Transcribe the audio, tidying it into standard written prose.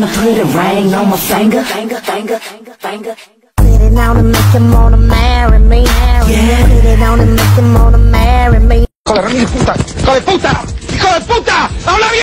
Put a ring on my finger. Put it on and make him wanna marry me. Yeah. Put it on and make him wanna marry me. ¡Hijo de puta! ¡Hijo de puta! ¡Hijo de puta! ¡Habla bien!